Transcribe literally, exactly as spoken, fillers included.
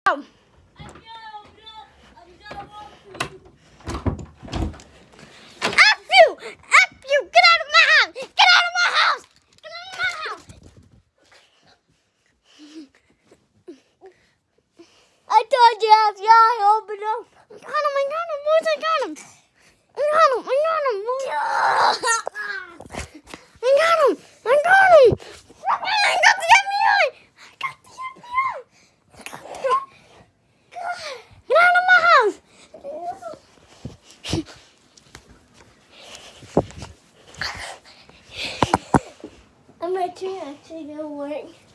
F you! F you! Get out of my house! Get out of my house! Get out of my house! I told you I was gonna open up. I got him! I got him! Boys, I got him! I got him! I got him! I got him! I got him! I got the F B I! I got the F B I! Get out of my house! I'm actually actually gonna work.